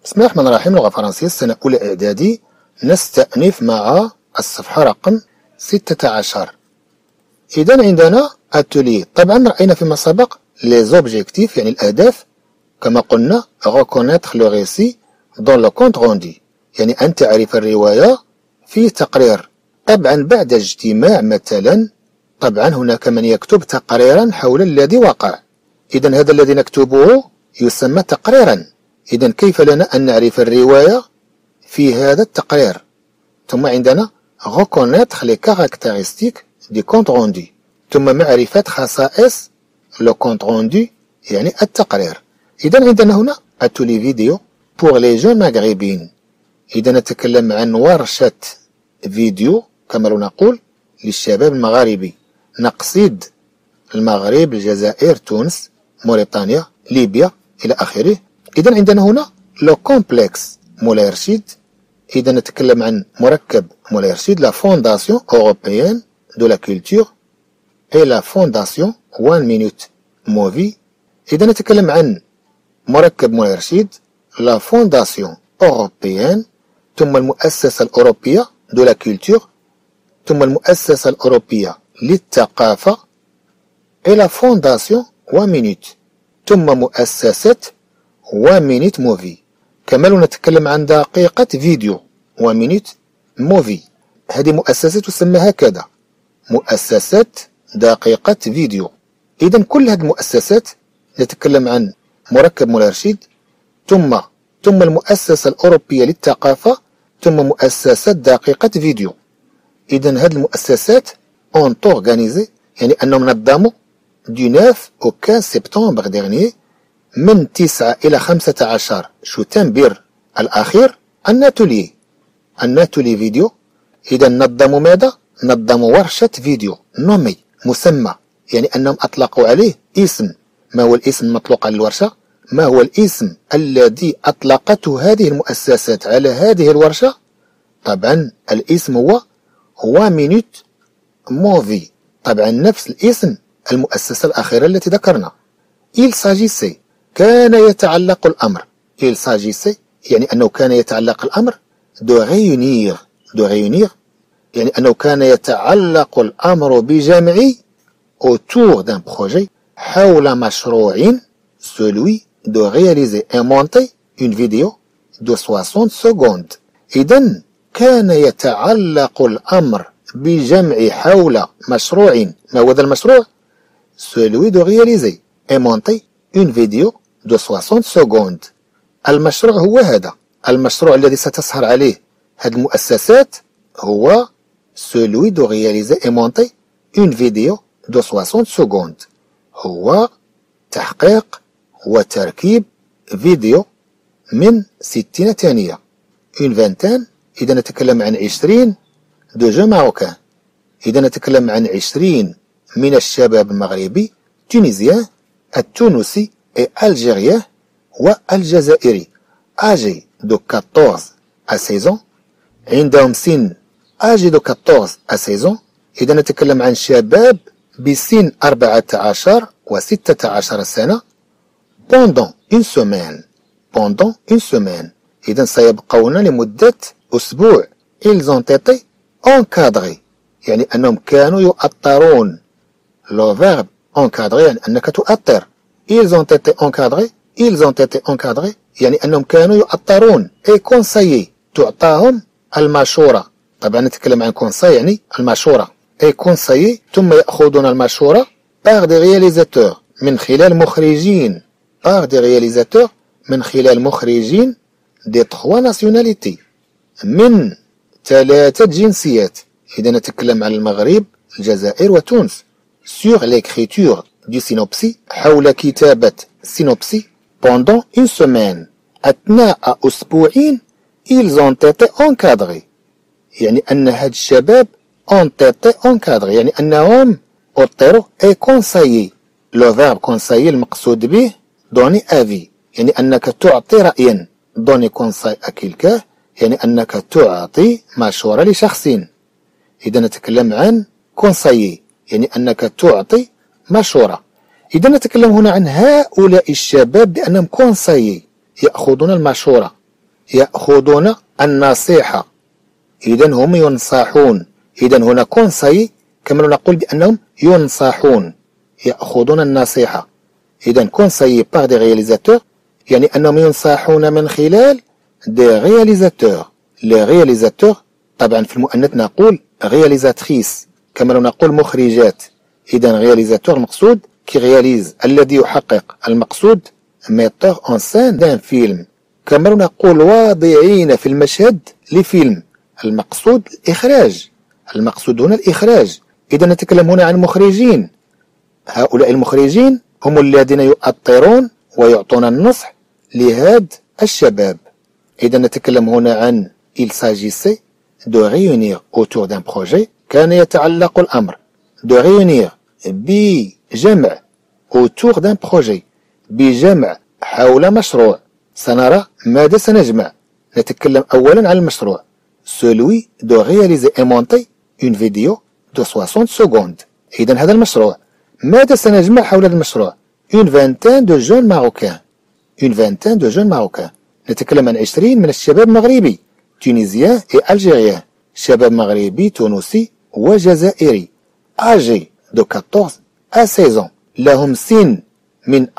بسم الله الرحمن الرحيم. لغة فرنسية السنة الأولى إعدادي. نستأنف مع الصفحة رقم 16. إذا عندنا أتولي. طبعا رأينا فيما سبق لي زوبجيكتيف يعني الأهداف، كما قلنا reconnaître le récit dans le compte rendu، يعني أن تعرف الرواية في تقرير. طبعا بعد اجتماع مثلا، طبعا هناك من يكتب تقريرا حول الذي وقع، إذا هذا الذي نكتبه يسمى تقريرا. إذا كيف لنا أن نعرف الرواية في هذا التقرير؟ ثم عندنا reconnaître les caractéristiques du compte rendu، ثم معرفة خصائص le compte rendu يعني التقرير. إذا عندنا هنا atelier فيديو pour les jeunes maghrébines، إذا نتكلم عن ورشة فيديو كما نقول للشباب المغاربي، نقصد المغرب، الجزائر، تونس، موريتانيا، ليبيا إلى آخره. إذا عندنا هنا لو كومبلكس مولاي رشيد، إذا نتكلم عن مركب مولاي رشيد، لا فونداسيون أوروبيان دو لا كولتور إي لا فونداسيون 1 مينوت موفي. إذا نتكلم عن مركب مولاي رشيد، لا فونداسيون أوروبيان، ثم المؤسسة الأوروبية دو لا كولتور، ثم المؤسسة الأوروبية للثقافة إي لا فونداسيون 1 مينوت، ثم مؤسسة 1 مينوت موفي. كما لو نتكلم عن دقيقة فيديو 1 مينوت موفي، هذه مؤسسة تسمى هكذا، مؤسسة دقيقة فيديو. إذا كل هذه المؤسسات نتكلم عن مركب مولاي رشيد، ثم المؤسسة الأوروبية للثقافة، ثم مؤسسة دقيقة فيديو. إذا هذه المؤسسات ont organisé يعني أنهم نظموا du 9 au 15 سبتمبر dernier، من 9 إلى 15 شتنبر الأخير، الناتولي فيديو. إذا نظموا ماذا؟ نظموا ورشة فيديو نومي مسمى، يعني أنهم أطلقوا عليه اسم. ما هو الاسم المطلق على الورشة؟ ما هو الاسم الذي أطلقته هذه المؤسسات على هذه الورشة؟ طبعا الاسم هو 1 مينوت موفي، طبعا نفس الاسم المؤسسة الأخيرة التي ذكرنا. il s'agissait كان يتعلق الأمر، il s'agissait يعني أنه كان يتعلق الأمر de réunir يعني أنه كان يتعلق الأمر بجمع autour d'un projet حول مشروع celui de réaliser et monter une vidéo de 60 secondes. إذن كان يتعلق الأمر بجمع حول مشروع، ما هو هذا المشروع؟ celui de réaliser et monter une vidéo de 60 secondes. المشروع هو هذا، المشروع الذي ستسهر عليه هذه المؤسسات هو celui de réaliser et monter une vidéo de 60 secondes، هو تحقيق وتركيب فيديو من 60 ثانية، une vingtaine. إذا نتكلم عن 20 دو جو ماروكان، إذا نتكلم عن 20 من الشباب المغربي، تونيزيان، التونسي، الجيريان والجزائري، آجي دو 14 à 16 ans، عندهم سن آجي دو 14 à 16 ans. إذا نتكلم عن شباب بسن 14 و 16 سنة. pendant une semaine، إذا سيبقون لمدة أسبوع. ils ont été encadrés يعني أنهم كانوا يؤطرون، le verbe encadrer يعني أنك تؤطر. ils ont été encadrés يعني أنهم كانوا يؤطرون. et conseillés تعطاهم المشورة، طبعا نتكلم عن conseil يعني المشورة. et conseillés ثم يأخذون المشورة par des réalisateurs من خلال مخرجين، des 3 nationalités من 3 جنسيات. إذا نتكلم عن المغرب، الجزائر وتونس. sur l'écriture du synopsis حول كتابة synopsis pendant une semaine أثناء أسبوعين. ils ont été encadrés يعني أن هاد الشباب ont été encadrés يعني أنهم أطروا. et conseillés le verbe conseiller المقصود به donner avis يعني أنك تعطي رأيا. donner conseil à quelqu'un يعني أنك تعطي مشورة لشخص. إذا نتكلم عن conseiller يعني أنك تعطي مشورة. إذا نتكلم هنا عن هؤلاء الشباب بأنهم conseiller يأخذون المشورة. يأخذون النصيحة، إذن هم ينصحون. إذن هنا كونساي كما نقول بأنهم ينصحون، يأخذون النصيحة. إذن كونساي باغ دي رياليزاتور يعني أنهم ينصحون من خلال دي رياليزاتور. لي رياليزاتور طبعا في المؤنث نقول رياليزاتريس كما نقول مخرجات. إذن رياليزاتور مقصود كي رياليز الذي يحقق، المقصود ميتور اون سين دان فيلم كما نقول واضعين في المشهد لفيلم، المقصود الإخراج، المقصود هنا الإخراج. إذا نتكلم هنا عن مخرجين، هؤلاء المخرجين هم الذين يؤطرون ويعطون النصح لهذا الشباب. إذا نتكلم هنا عن il s'agissait de réunir autour d'un projet، كان يتعلق الأمر de réunir بجمع autour d'un projet، بجمع حول مشروع. سنرى ماذا سنجمع. نتكلم أولا عن المشروع celui de réaliser et monter une vidéo de 60 secondes. إذا هذا المشروع ماذا سنجمع حول هذا المشروع؟ une vingtaine de jeunes marocains، une vingtaine de jeunes marocains. نتكلم عن 20 من الشباب المغربي تونيزيان et algérien، شباب مغربي تونسي وجزائري âgés de 14 à 16 ans، لهم سن من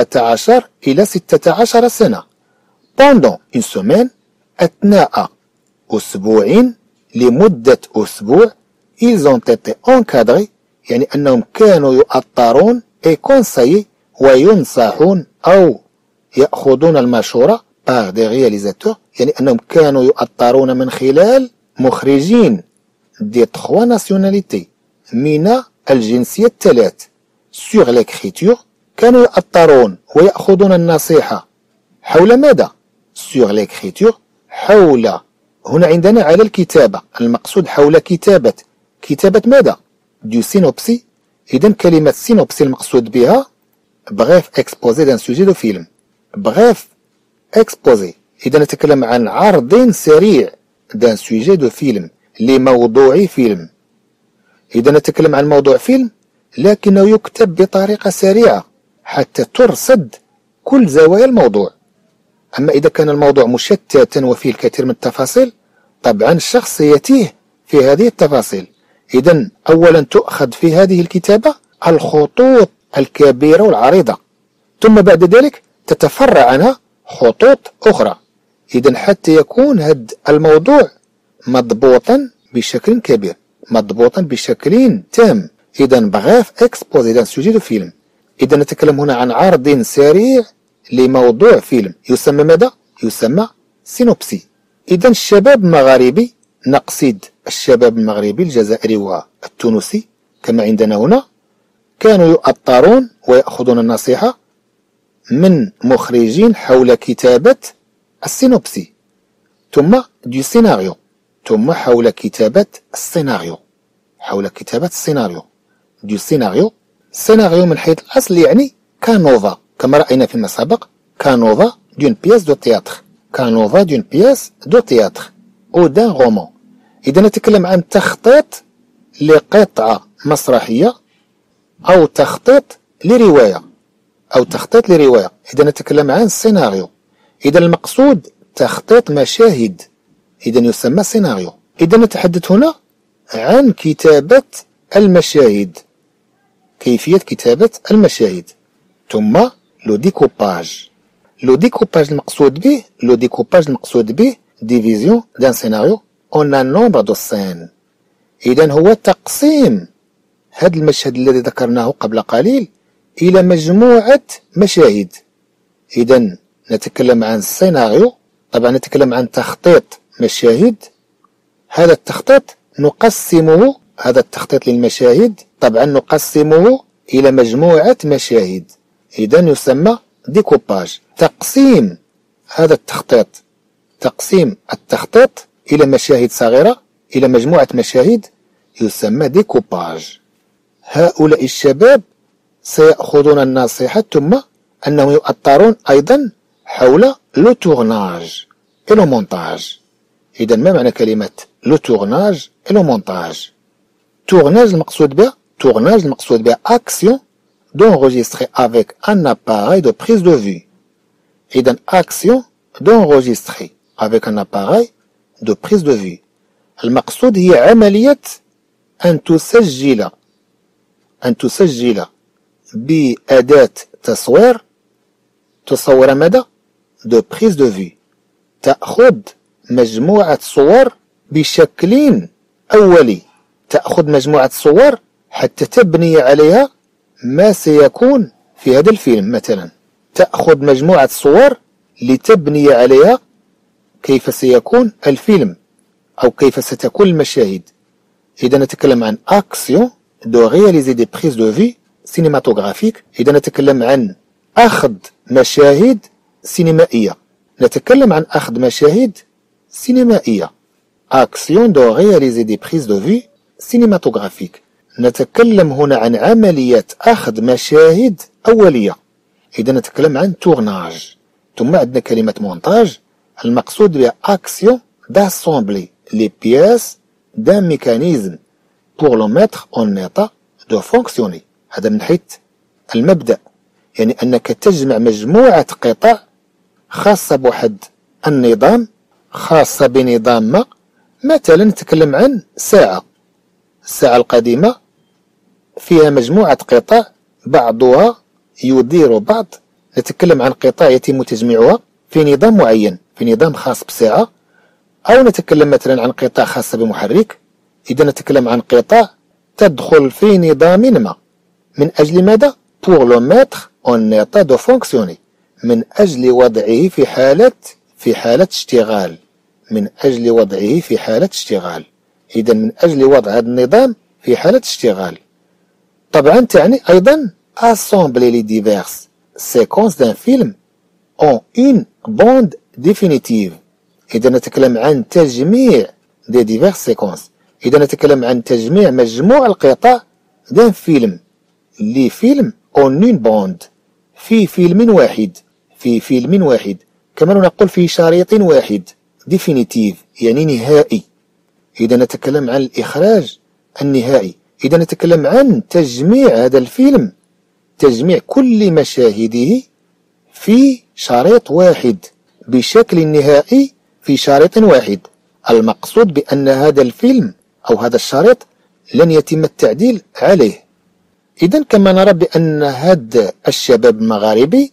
14 إلى 16 سنة. pendant une semaine، أثناء أسبوع، لمدة أسبوع ils ont été encadrés يعني أنهم كانوا يؤطرون et conseillés وينصحون أو يأخذون المشورة par des réalisateurs يعني أنهم كانوا يؤطرون من خلال مخرجين des 3 nationalités من الجنسية الثلاث. sur l'écriture كانوا يؤطرون ويأخذون النصيحة حول ماذا؟ sur l'écriture حول، هنا عندنا على الكتابة، المقصود حول كتابة ماذا؟ du synopsis. إذن كلمة synopsis المقصود بها bref exposé d'un sujet de film، bref exposé. إذا نتكلم عن عرض سريع d'un sujet de film لموضوع فيلم. إذا نتكلم عن موضوع فيلم لكنه يكتب بطريقة سريعة حتى ترصد كل زوايا الموضوع. أما إذا كان الموضوع مشتتا وفيه الكثير من التفاصيل طبعا الشخص يتيه في هذه التفاصيل. إذن أولا تؤخذ في هذه الكتابة الخطوط الكبيرة والعريضة، ثم بعد ذلك تتفرع عنها خطوط أخرى. إذن حتى يكون هذا الموضوع مضبوطا بشكل كبير، مضبوطا بشكل تام. إذن بغاف اكسبوزي دان سوجي دو فيلم. إذا نتكلم هنا عن عرض سريع لموضوع فيلم يسمى ماذا؟ يسمى سينوبسي. إذا الشباب المغاربي، نقصد الشباب المغربي الجزائري والتونسي كما عندنا هنا، كانوا يؤطرون ويأخذون النصيحة من مخرجين حول كتابة السينوبسي ثم دي سيناريو، ثم حول كتابة السيناريو، حول كتابة السيناريو دي سيناريو. سيناريو من حيث الأصل يعني كانوفا كما رأينا فيما سبق، كانوفا دون بياس دو تياتر، كانوفا دون بياس دو تياتر أو دان رومان. إذا نتكلم عن تخطيط لقطعة مسرحية أو تخطيط لرواية، أو تخطيط لرواية. إذا نتكلم عن سيناريو، إذا المقصود تخطيط مشاهد، إذا يسمى سيناريو. إذا نتحدث هنا عن كتابة المشاهد، كيفية كتابة المشاهد. ثم لو ديكوباج، لو ديكوباج المقصود به ديفيزيون دان سيناريو اون ان نومبر دو سين. إذا هو تقسيم هذا المشهد الذي ذكرناه قبل قليل إلى مجموعة مشاهد. إذا نتكلم عن سيناريو، طبعا نتكلم عن تخطيط مشاهد. هذا التخطيط نقسمه، هذا التخطيط للمشاهد طبعا نقسمه إلى مجموعة مشاهد. إذا يسمى ديكوباج، تقسيم هذا التخطيط، تقسيم التخطيط إلى مشاهد صغيرة، إلى مجموعة مشاهد يسمى ديكوباج. هؤلاء الشباب سيأخذون النصيحة ثم أنهم يؤطرون أيضا حول لو تورناج et le montage. إذا ما معنى كلمة لو تورناج et le montage؟ تورناج المقصود بها action d'enregistrer avec un appareil de prise de vue. إذا action d'enregistrer avec un appareil de prise de vue. المقصود هي عملية أن تسجل بأداة تصوير تصور ماذا؟ de prise de vue. تأخذ مجموعة صور بشكل أولي، تأخذ مجموعة صور حتى تبني عليها ما سيكون في هذا الفيلم. مثلا تأخذ مجموعة صور لتبني عليها كيف سيكون الفيلم أو كيف ستكون المشاهد. إذا نتكلم عن action de réaliser des prises de vue cinématographiques. إذا نتكلم عن أخذ مشاهد سينمائية. نتكلم عن أخذ مشاهد سينمائية. action de réaliser des prises de vue cinématographiques. نتكلم هنا عن عملية أخذ مشاهد أولية. إذا نتكلم عن tournage. ثم عندنا كلمة montage. المقصود بها action d'assembler les pièces d'un mécanisme pour le mettre en état de fonctionner. هذا من حيث المبدأ، يعني أنك تجمع مجموعة قطع خاصة بواحد النظام، خاصة بنظام ما. مثلا نتكلم عن ساعة. الساعة القديمة فيها مجموعة قطع بعضها يدير بعض. نتكلم عن قطع يتم تجميعها في نظام معين، في نظام خاص بساعة. أو نتكلم مثلا عن قطع خاصة بمحرك. إذا نتكلم عن قطع تدخل في نظام ما. من أجل ماذا؟ pour le mettre en état de fonctionner. من أجل وضعه في حالة اشتغال. من أجل وضعه في حالة اشتغال. إذا من أجل وضع هذا النظام في حالة اشتغال. طبعا تعني أيضا assembler les diverses séquences d'un film en une bande définitive. إذا نتكلم عن تجميع des diverses séquences. إذا نتكلم عن تجميع مجموع القطع d'un film. لي فيلم en une bande. في فيلم واحد. كما نقول في شريط واحد définitive يعني نهائي. إذا نتكلم عن الإخراج النهائي. إذا نتكلم عن تجميع هذا الفيلم، تجميع كل مشاهده في شريط واحد بشكل نهائي في شريط واحد. المقصود بأن هذا الفيلم أو هذا الشريط لن يتم التعديل عليه. إذن كما نرى بأن هذا الشباب المغاربي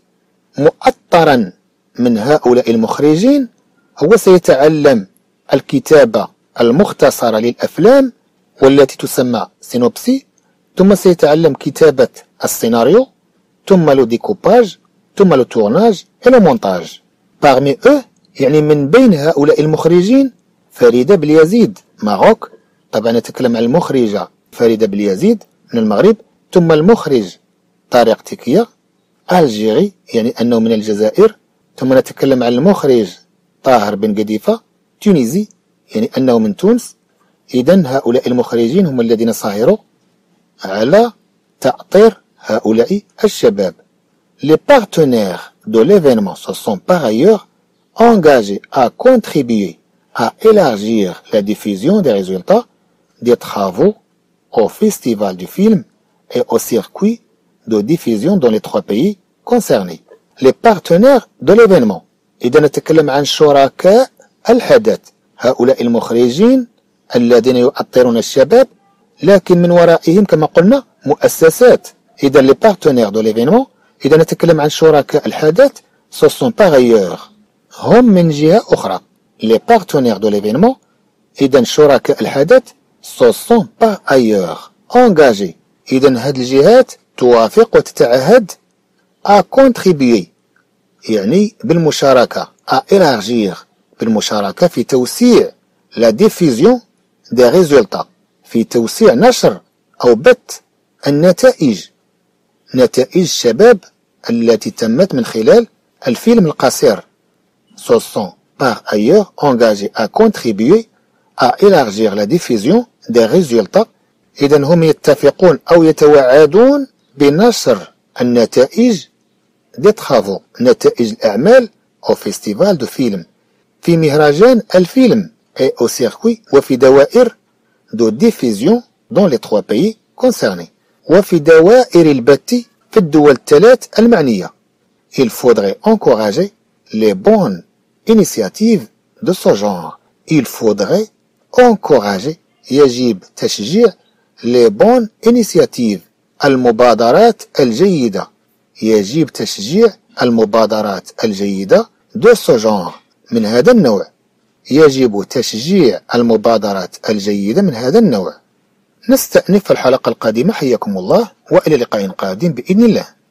مؤطرا من هؤلاء المخرجين، هو سيتعلم الكتابة المختصرة للأفلام والتي تسمى سينوبسي، ثم سيتعلم كتابة السيناريو، ثم لو ديكوباج، ثم لو تورناج إلى مونتاج. parmi eux يعني من بين هؤلاء المخرجين فريدة بليزيد ماروك. طبعا نتكلم عن المخرجة فريدة بليزيد من المغرب، ثم المخرج طارق تكية الجيري يعني أنه من الجزائر، ثم نتكلم عن المخرج طاهر بن قديفة تونيزي يعني أنه من تونس. إذن هؤلاء المخرجين هم الذين سهروا على تأطير هؤلاء الشباب. Les partenaires de l'événement se sont par ailleurs engagés à contribuer à élargir la diffusion des résultats des travaux au Festival du film et au circuit de diffusion dans les 3 pays concernés. Les partenaires de l'événement. إذا نتكلم عن شركاء الحدث، هؤلاء المخرجين الذين يؤطرون الشباب، لكن من ورائهم كما قلنا مؤسسات. إذا les partenaires de l'événement، إذا نتكلم عن شركاء الحدث ce sont par ailleurs، هم من جهة أخرى. les partenaires de l'événement، إذا شركاء الحدث ce sont par ailleurs engagés. إذا هذه الجهات توافق وتتعهد à contribuer يعني بالمشاركة à élargir بالمشاركة في توسيع la diffusion des résultats، في توسيع نشر أو بث النتائج، نتائج الشباب التي تمت من خلال الفيلم القصير. se sont par ailleurs engagés à contribuer à élargir la diffusion des résultats. إذن هم يتفقون أو يتوعدون بنشر النتائج des travaux، نتائج الأعمال au festival de film، في مهرجان الفيلم et au circuit وفي دوائر de diffusion dans les 3 pays concernés، وفي دوائر البث في الدول ال3 المعنية. Il faudrait encourager les bonnes initiatives de ce genre. Il faudrait encourager يجب تشجيع les bonnes initiatives المبادرات الجيدة. يجب تشجيع المبادرات الجيدة de ce genre من هذا النوع. يجب تشجيع المبادرات الجيدة من هذا النوع. نستأنف الحلقة القادمة. حياكم الله وإلى لقاء قادم بإذن الله.